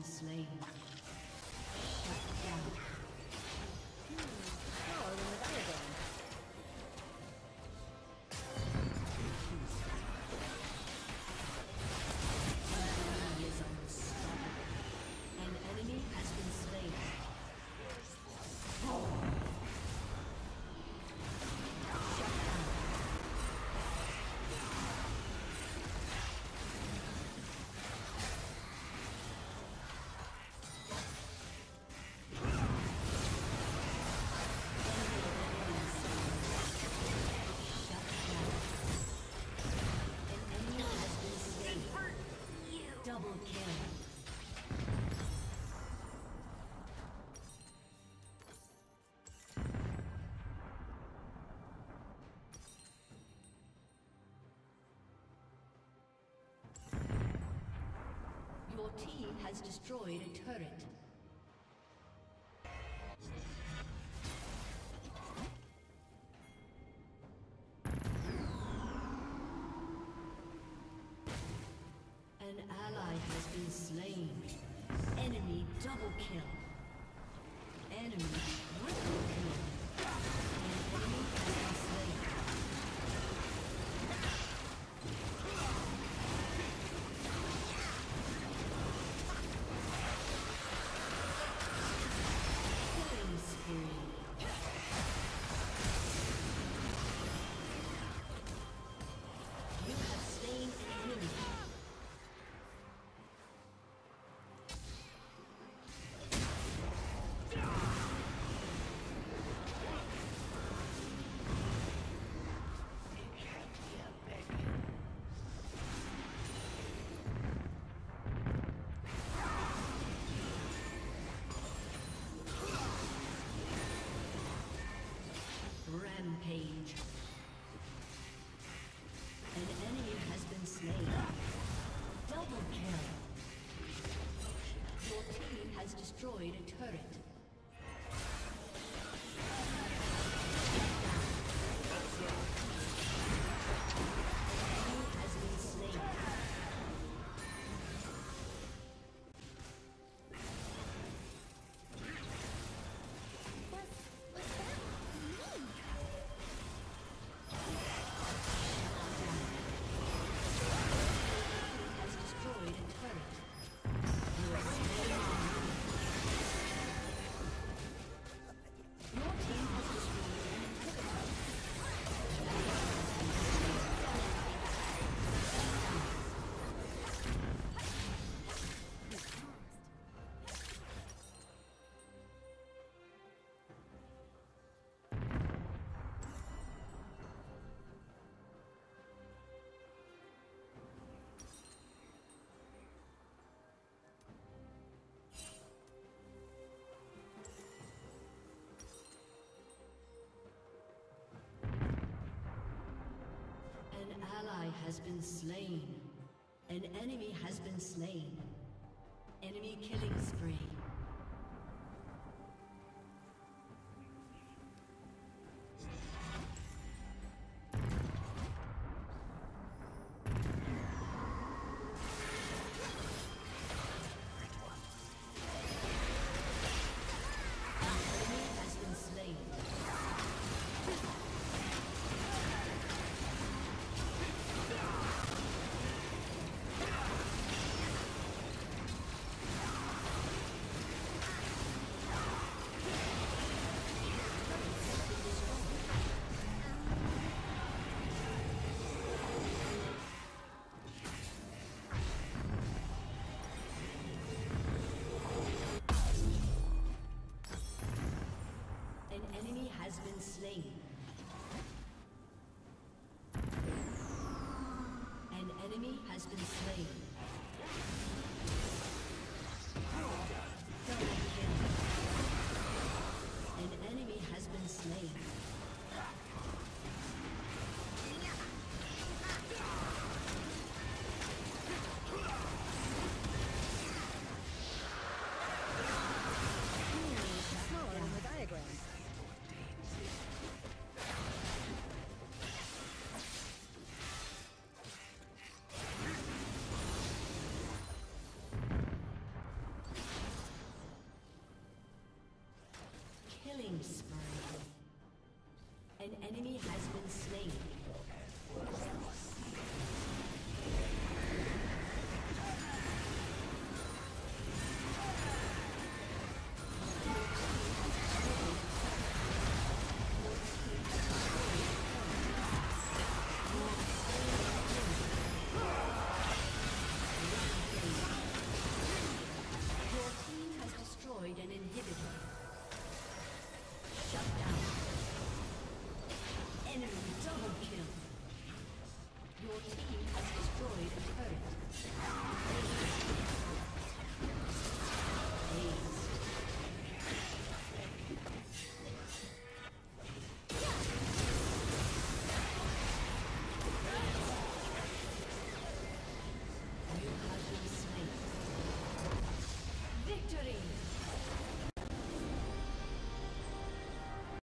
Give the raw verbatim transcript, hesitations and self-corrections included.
slain. Shut down. Smaller than the diagram. Your team has destroyed a turret. An ally has been slain. Enemy double kill. Enemy triple kill. An enemy has been slain. Killing spree. You have slain an enemy. Rampage. An enemy has been slain. Double kill. Your team has destroyed a turret. An enemy has been slain. An ally has been slain. An enemy has been slain. Enemy killing spree. An enemy has been slain. An enemy has been slain. Double kill. An enemy has been slain. Smaller than the diagram. Killing spree. An enemy has been slain.